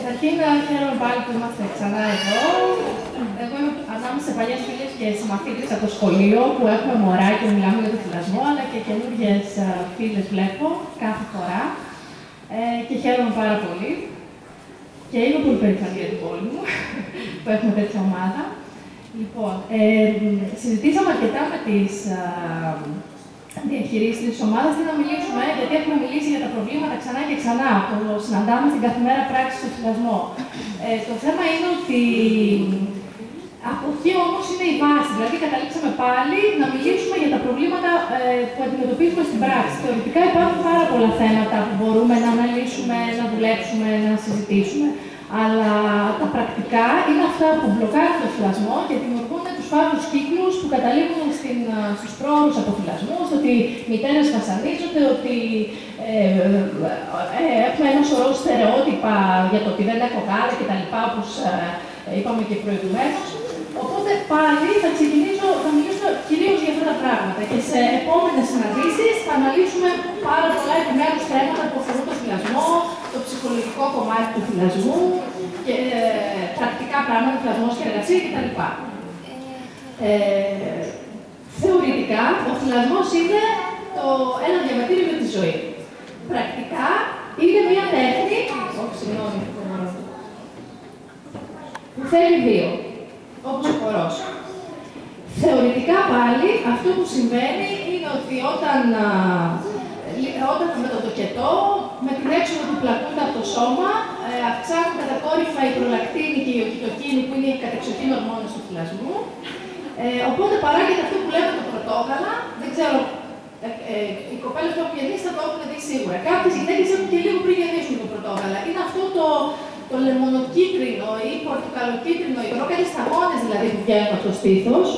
Καταρχήν, χαίρομαι πάλι που είμαστε ξανά εδώ. Εγώ είμαι ανάμεσα σε παλιές φίλες και συμμαθήτρες από το σχολείο που έχουμε μωρά και μιλάμε για τον θυλασμό, αλλά και καινούργιες φίλες βλέπω κάθε φορά. Και χαίρομαι πάρα πολύ. Και είμαι πολύ περήφανη για την πόλη μου που έχουμε τέτοια ομάδα. Λοιπόν, συζητήσαμε αρκετά με τις διαχειρήσεις της ομάδας τι να μιλήσουμε, γιατί έχουμε μιλήσει για τα προβλήματα ξανά και ξανά. Το συναντάμε στην καθημερινή πράξη στο θυλασμό. Το θέμα είναι ότι από εκεί όμως είναι η βάση. Δηλαδή, καταλήξαμε πάλι να μιλήσουμε για τα προβλήματα που αντιμετωπίζουμε στην πράξη. Θεωρητικά υπάρχουν πάρα πολλά θέματα που μπορούμε να αναλύσουμε, να δουλέψουμε, να συζητήσουμε. Αλλά τα πρακτικά είναι αυτά που μπλοκάρουν τον θυλασμό και δημιουργούν τους φαύλους κύκλους που καταλήγουν στους πρόωρους αποφυλασμούς, ότι μητέρες βασανίζονται, ότι έχουμε ένα σωρό στερεότυπα για το ότι δεν έχω γάλα κτλ. Όπως είπαμε και προηγουμένως. Οπότε πάλι θα μιλήσουμε κυρίως για αυτά τα πράγματα και σε επόμενες συναντήσεις θα αναλύσουμε πάρα πολλά επιμέρους θέματα που αφορούν τον θυλασμό, το ψυχολογικό κομμάτι του θυλασμού και πρακτικά πράγματα, θυλασμός και εργασία κτλ. Θεωρητικά, ο θυλασμός είναι ένα διαβατήριο για τη ζωή. Πρακτικά, είναι μια τέχνη, που θέλει δύο. Όπως ο χορός. Θεωρητικά πάλι, αυτό που συμβαίνει είναι ότι όταν με το τοκετό, με την έξοδο του πλακούντα από το σώμα, αυξάνουν κατακόρυφα η προλακτίνη και η οκυτοκίνη, που είναι οι κατεξοχήν ορμόνες του θυλασμού. Οπότε παράγεται αυτό που λέμε το πρωτόγαλα. Δεν ξέρω, οι κοπέλες που έχουν γεννήσει θα το έχουν δει σίγουρα. Κάποιες γυναίκες έχουν και λίγο πριν γεννήσουν το πρωτόγαλα. Είναι αυτό το λεμονοκίτρινο ή πορτοκαλοκίτρινο υγρό, κάτι σταγόνες δηλαδή που βγαίνουν από το στήθος.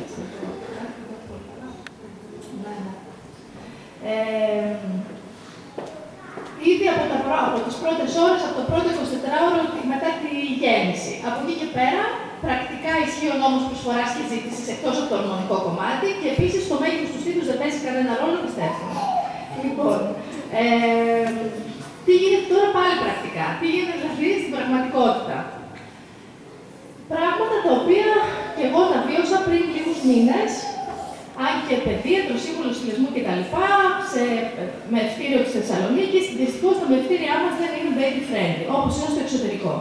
Ήδη από τις πρώτες ώρες, από το πρώτο 24ωρο μετά τη γέννηση. Από εκεί και πέρα, πρακτικά ισχύει ο νόμος προσφοράς και ζήτησης εκτός από το ορμονικό κομμάτι και επίσης το μέγεθος του στήθους δεν παίζει κανένα ρόλο, πιστεύω. Λοιπόν, τι γίνεται τώρα πάλι πρακτικά, τι γίνεται δηλαδή στην πραγματικότητα. Πράγματα τα οποία και εγώ τα βίωσα πριν λίγους μήνες, αν και παιδίατρο, σύμβουλος θυλασμού κτλ. Με ευτήριο της Θεσσαλονίκης, δυστυχώς τα μευτήριά μας δεν είναι baby friendly, όπως είναι στο εξωτερικό.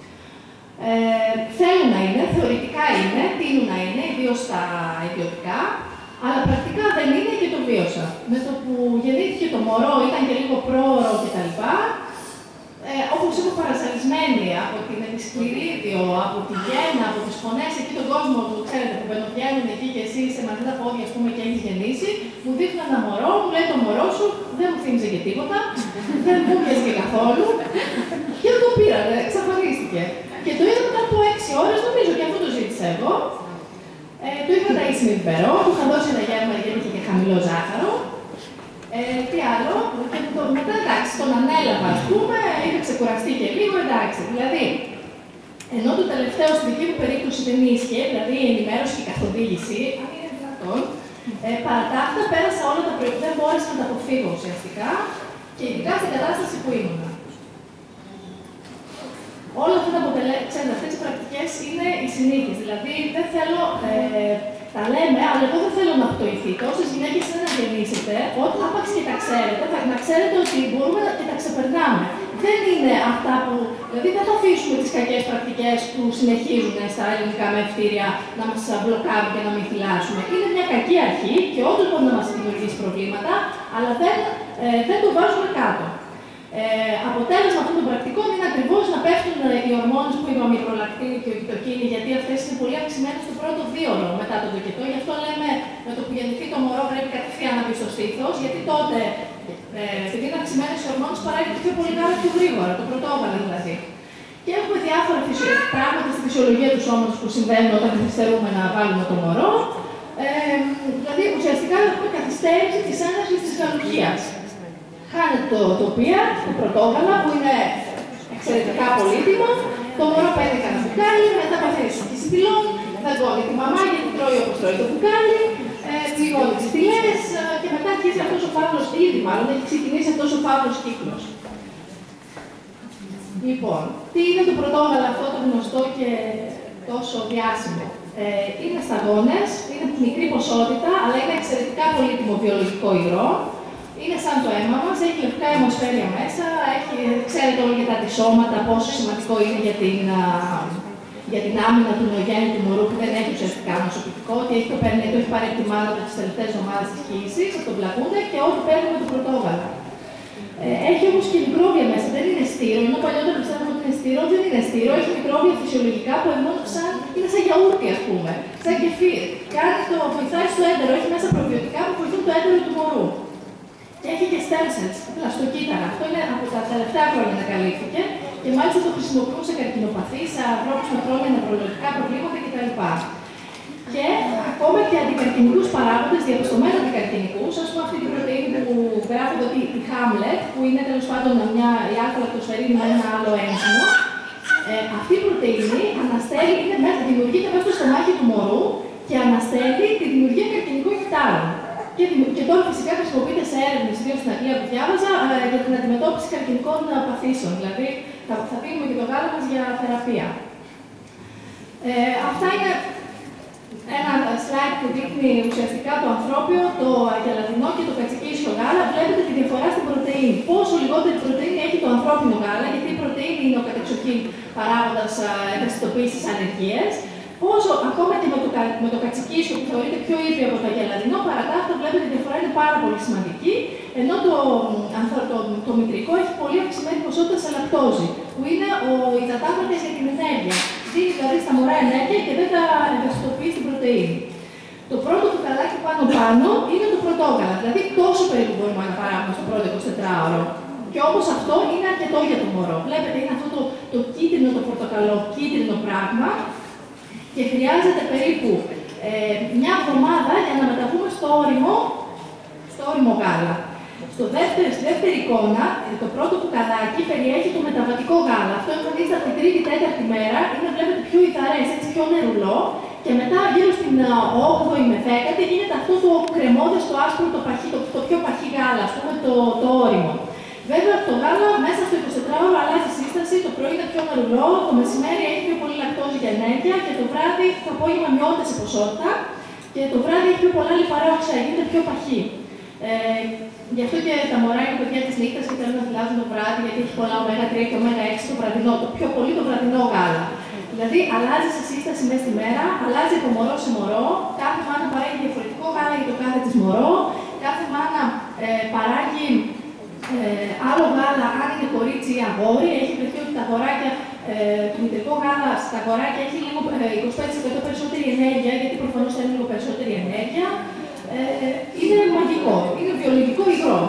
Θέλουν να είναι, θεωρητικά είναι, τείνουν να είναι, ιδίως στα ιδιωτικά, αλλά πρακτικά δεν είναι και το βίωσα. Με το που γεννήθηκε το μωρό, ήταν και λίγο πρόωρο κτλ. Όπως είμαι παρασαλισμένη από την επισκληρίδιο, από τη γέννα, από τις φωνές εκεί τον κόσμο που ξέρετε που μπαινοβγαίνουν εκεί και εσύ σε μαζί τα πόδια ας πούμε, και έχεις γεννήσει, μου δείχνουν ένα μωρό, μου λέει το μωρό σου, δεν μου θύμιζε και τίποτα, δεν μου πιέζε και καθόλου. Και δεν το πήρανε, εξαφανίστηκε. Και το είδα μετά από 6 ώρες, νομίζω και αυτό το ζήτησα εγώ. Το είχα ταΐσει με πιπερό, του είχα δώσει ένα γεύμα γιατί είχε και χαμηλό ζάχαρο. Τι άλλο, μετά εντάξει, τον ανέλαβα, ας πούμε, είχε ξεκουραστεί και λίγο, εντάξει. Δηλαδή, ενώ το τελευταίο στη δική μου περίπτωση δεν ίσχυε, δηλαδή η ενημέρωση και η καθοδήγηση, αν είναι δυνατόν, παρά τα αυτά πέρασα όλα τα προϊόντα, δεν μπόρεσα να τα αποφύγω ουσιαστικά και ειδικά στην κατάσταση που ήμουν. Όλα αυτά τα αποτελέσματα, αυτές οι πρακτικές είναι οι συνήθεις. Δηλαδή, δεν θέλω, τα λέμε, αλλά εγώ δεν θέλω να πτωηθείτε. Όσες γυναίκες είναι να γεννήσετε, όταν άπαξ και τα ξέρετε, να ξέρετε ότι μπορούμε και τα ξεπερνάμε. Δεν είναι αυτά που, δηλαδή δεν θα αφήσουμε τις κακές πρακτικές που συνεχίζουν στα ελληνικά μευτήρια να μας μπλοκάρουν και να μην θυλάσουμε. Είναι μια κακή αρχή και όντως μπορεί να μας δημιουργήσει προβλήματα, αλλά δεν το βάζουμε κάτω. Αποτέλεσμα αυτών των πρακτικών είναι ακριβώς να πέφτουν οι ορμόνες που είπαμε, η προλακτίνη και η οκυτοκίνη, γιατί αυτές είναι πολύ αυξημένες στο πρώτο 2ωρο μετά τον τοκετό. Γι' αυτό λέμε με το που γεννηθεί το μωρό πρέπει κατευθείαν να μπει στο στήθος, γιατί τότε, επειδή είναι αυξημένες οι ορμόνες, παράγεται πιο πολύ γάλα πιο γρήγορα, το πρωτόγαλα δηλαδή. Και έχουμε διάφορα πράγματα στη φυσιολογία του σώματος που συμβαίνουν όταν καθυστερούμε να βάλουμε το μωρό. Δηλαδή ουσιαστικά έχουμε καθυστέρηση της έναρξης της γαλουχίας. Χάνεται το οποία, το πρωτόγαλα, που είναι εξαιρετικά πολύτιμο, το μωρό παίρνει κανένα μπουκάλι, μετά παθαίνει σοκή σπηλών, δαγκώνει τη μαμά γιατί τρώει όπως τρώει το μπουκάλι, πληγώνει τις στυλές και μετά αρχίζει αυτός ο φαύλος, ήδη μάλλον έχει ξεκινήσει αυτός ο φαύλος κύκλος. Λοιπόν, τι είναι το πρωτόγαλα αυτό το γνωστό και τόσο διάσημο? Είναι σταγόνες, είναι μικρή ποσότητα, αλλά είναι εξαιρετικά πολύτιμο βιολογικό υγρό. Είναι σαν το αίμα μας, έχει λευκά αιμοσφαίρια μέσα, ξέρετε όλοι για τα αντισώματα, πόσο σημαντικό είναι για την άμυνα του νεογέννητου του μωρού που δεν έχει ουσιαστικά νοσοποιητικό, ότι έχει το έχει πάρει τη μάνα τις τελευταίες εβδομάδες της κύησης, θα τον πλακούνται και ό,τι παίρνουμε το πρωτόγαλα. Έχει όμως και μικρόβια μέσα, δεν είναι στήρο, ενώ παλιότερα πιστεύαμε ότι είναι στήρο, δεν είναι στήρο, έχει μικρόβια φυσιολογικά που είναι σαν γιαούρτι, ας πούμε, σαν κεφίρ. Βοηθάει στο έντερο, έχει μέσα προβιωτικά που βοηθούν το έντερο του μωρού. Και έχει και stem cells, πλαστοκύτταρα. Αυτό είναι από τα τελευταία χρόνια ανακαλύφθηκε και μάλιστα το χρησιμοποιούν σε καρκινοπαθείς, σε ανθρώπους με χρόνια νευρολογικά προβλήματα κτλ. Και ακόμα και αντικαρκινικούς παράγοντες, διαπιστωμένα αντικαρκινικούς, ας πούμε αυτή την πρωτεΐνη που γράφεται ότι η Hamlet, που είναι τέλος πάντων η α-λακτοσφαιρίνη με ένα άλλο ένζυμο, αυτή η πρωτεΐνη δημιουργείται μέσα στο στομάχι του μωρού και αναστέλει τη δημιουργία καρκινικών κυττάρων. Και τώρα φυσικά χρησιμοποιείται σε έρευνες, ιδίως στην Αγγλία που διάβαζα, για την αντιμετώπιση καρκινικών παθήσεων. Δηλαδή, θα πίνουμε και το γάλα μας για θεραπεία. Αυτά είναι ένα slide που δείχνει ουσιαστικά το ανθρώπιο, το αγελαδινό και το κατσικίσιο γάλα. Βλέπετε τη διαφορά στην πρωτεΐνη. Πόσο λιγότερη πρωτεΐνη έχει το ανθρώπινο γάλα, γιατί η πρωτεΐνη είναι ο κατεξοχήν παράγοντας ευαισθητοποίησης στις αλλεργίες. Όσο ακόμα και με το κατσικίσιο που θεωρείται πιο ήπιο από το αγελαδινό, παρά τα αυτά βλέπετε τη διαφορά είναι πάρα πολύ σημαντική, ενώ το μητρικό έχει πολύ αυξημένη ποσότητα σε λακτόζη, που είναι ο υδατάνθρακας για την ενέργεια. Δίνει δηλαδή στα μωρά ενέργεια και δεν τα ευαισθητοποιεί στην πρωτεΐνη. Το πρώτο κουταλάκι πάνω είναι το πρωτόγαλα, δηλαδή τόσο περίπου μπορούμε να παράγουμε στο πρώτο 24ωρο. Και όπως αυτό είναι αρκετό για το μωρό. Βλέπετε, είναι αυτό το κίτρινο, το πορτοκαλό κίτρινο πράγμα. Και χρειάζεται περίπου μια εβδομάδα για να μεταβούμε στο όριμο γάλα. Στη δεύτερη εικόνα, το πρώτο κουταλάκι περιέχει το μεταβατικό γάλα. Αυτό εμφανίζεται από την τρίτη-τέταρτη μέρα, είναι βλέπετε πιο ηθαρές, έτσι πιο νερουλό. Και μετά γύρω στην 8η με 10η γίνεται αυτό το κρεμώδες, το άσπρο, το πιο παχύ γάλα, ας πούμε, το όριμο. Βέβαια, το γάλα μέσα στο 24ωρο αλλάζει σύσταση, το πρωί είναι πιο νερουλό, το μεσημέρι έχει πιο πολύ λακτόζη για ενέργεια και το βράδυ το απόγευμα μειώνεται σε ποσότητα και το βράδυ έχει πιο πολλά λιπαρά οξέα, γίνεται πιο παχύ. Γι' αυτό και τα μωρά είναι παιδιά της νύχτας και θέλουν να θυλάζουν το βράδυ, γιατί έχει πολλά ω3 και ω6 το βραδινό, το πιο πολύ το βραδινό γάλα. Δηλαδή, αλλάζει σε σύσταση μέσα στη μέρα, αλλάζει από μωρό σε μωρό, κάθε μάνα παράγει διαφορετικό γάλα για το κάθε της μωρό, κάθε μάνα παράγει άλλο γάλα, αν είναι κορίτσι ή αγόρι, έχει βρεθεί ότι τα αγοράκια, το μητρικό γάλα στα αγοράκια έχει λίγο 25% περισσότερη ενέργεια, γιατί προφανώς θέλει λίγο περισσότερη ενέργεια. Είναι μαγικό, είναι βιολογικό υγρό.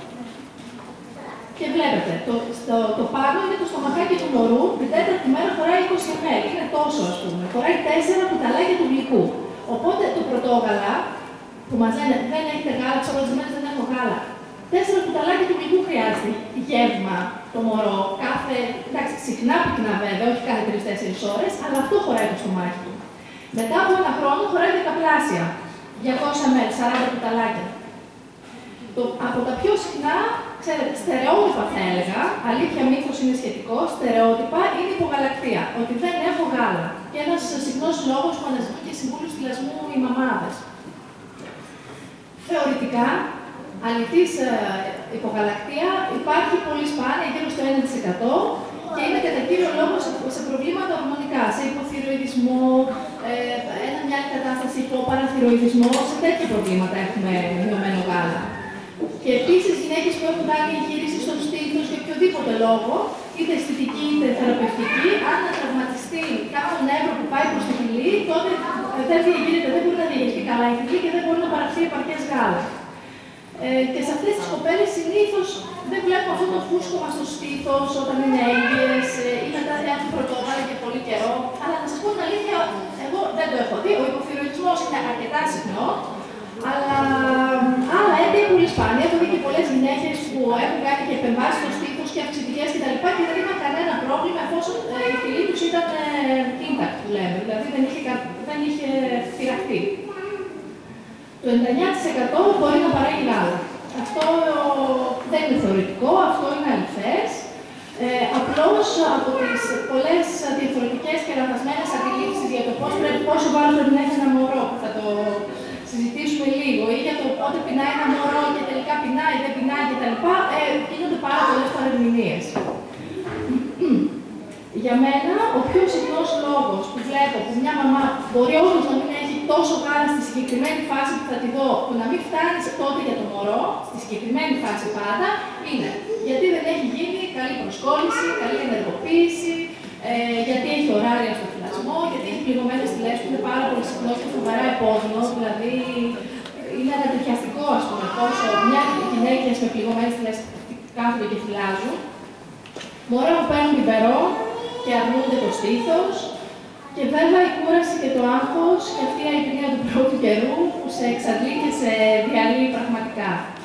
Και βλέπετε, το πάνω είναι το στομαχάκι του μωρού, την τέταρτη μέρα χωράει 20 ml, είναι τόσο ας πούμε, χωράει 4 κουταλάκια του γλυκού. Οπότε το πρωτόγαλα, που μας λένε δεν έχετε γάλα, ξέρω ότι δεν έχω γάλα. 4 κουταλάκια του γλυκού χρειάζεται γεύμα το μωρό. Εντάξει, συχνά πυκνά βέβαια, όχι κάθε 3-4 ώρες, αλλά αυτό χωράει το στομάχι του. Μετά από ένα χρόνο χωράει δεκαπλάσια. 200 ml, 40 κουταλάκια. Από τα πιο συχνά, ξέρετε, στερεότυπα θα έλεγα, αλήθεια μύθος είναι σχετικό, στερεότυπα είναι υπογαλακτία, ότι δεν έχω γάλα. Και ένας συχνός λόγος που αναζητούν και συμβούλους θυλασμού οι μαμάδες. Θεωρητικά, αληθής υπογαλακτία υπάρχει πολύ σπάνια, γύρω στο 1% και είναι κατά κύριο λόγο σε προβλήματα ορμονικά, σε υποθυροειδισμό, μια άλλη κατάσταση υποπαραθυροειδισμό, σε τέτοια προβλήματα έχουμε μειωμένο γάλα. Και επίσης γυναίκες που έχουν κάνει εγχείρηση στο στήθος για οποιοδήποτε λόγο, είτε αισθητική είτε θεραπευτική, αν τραυματιστεί κάποιο νεύρο που πάει προς τη φυλή, τότε δεν μπορεί να διαχειριστεί καλά η φυλή και δεν μπορεί να παραχθεί επαρκές γάλα. Και σε αυτές τις κοπέλες συνήθως δεν βλέπουμε αυτό το φούσκωμα στο στήθος όταν είναι έγκυες ή μετά έχουν πρωτόγαλα για πολύ καιρό. Αλλά να σας πω την αλήθεια, εγώ δεν το έχω δει. Ο υποθυροειδισμός είναι αρκετά συχνό, αλλά άλλα αίτια πολύ σπάνια. Έχω δει και πολλές γυναίκες που έχουν κάνει και επεμβάσεις στο στήθος και αυξητικές κτλ. Και δεν είχαν κανένα πρόβλημα εφόσον η φυλή τους ήταν intact, που λέμε. Δηλαδή δεν είχε πειραχτεί. Το 99% μπορεί να παράγει γάλα. Αυτό δεν είναι θεωρητικό, αυτό είναι αληθές. Απλώς εκτός από τις πολλές διαφορετικές και λανθασμένες αντιλήψεις για το πόσο βάρος πρέπει να έχει ένα μωρό, που θα το συζητήσουμε λίγο, ή για το πότε πεινάει ένα μωρό και τελικά πεινάει, δεν πεινάει κτλ. Γίνονται πάρα πολλές παρερμηνίες. Για μένα, ο πιο συχνός λόγος που βλέπω που μια μαμά μπορεί όντως να μην έχει τόσο γάλα στη συγκεκριμένη φάση που θα τη δω, που να μην φτάνει τότε για το μωρό, στη συγκεκριμένη φάση πάντα, είναι γιατί δεν έχει γίνει καλή προσκόλληση, καλή ενεργοποίηση, γιατί έχει ωράρια στο θυλασμό, γιατί έχει πληγωμένες θυλές που είναι πάρα πολύ συχνό και φοβερά επώδυνο, δηλαδή είναι ανατριχιαστικό, ας πούμε, πόσο μια γυναίκες με πληγωμένες θυλές κάθονται και θυλάζουν. Μωρά που παίρνουν πιπερό και αρνούνται το στήθος. Και βέβαια η κούραση και το άγχος και αυτή η αϊπνία του πρώτου καιρού που σε εξαντλεί και σε διαλύει πραγματικά.